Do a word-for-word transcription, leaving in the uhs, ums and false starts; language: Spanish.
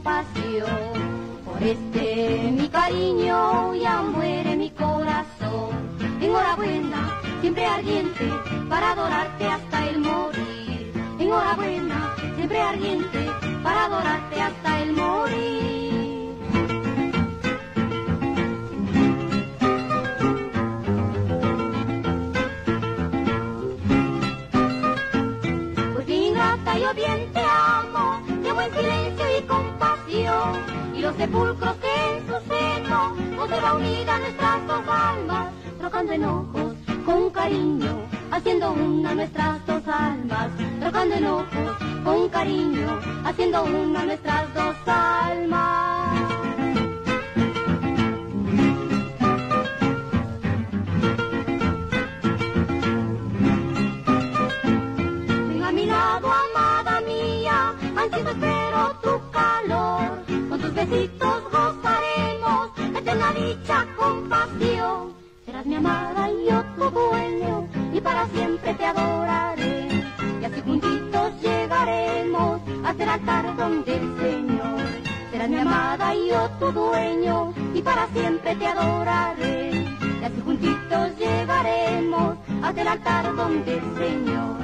compasión. Por este mi cariño ya muere mi corazón. Enhorabuena, siempre ardiente, para adorarte hasta el morir. Enhorabuena, siempre ardiente, para adorarte hasta el morir. Pues bien ingrata, yo bien te amo, de buen silencio y compasión. Y los sepulcros que en su seno conserva unida nuestras dos almas, trocando enojos con cariño, haciendo una nuestras dos almas, trocando enojos con cariño, haciendo una nuestras dos almas. Ven a mi lado, amada mía, ansioso espero tu calor, con tus besitos gozaremos eterna dicha, compasión. Serás mi amada y yo tu dueño, y para siempre te adoraré. Y así juntitos llegaremos hasta el altar donde el Señor. Serás mi amada y yo tu dueño, y para siempre te adoraré. Y así juntitos llegaremos hasta el altar donde el Señor.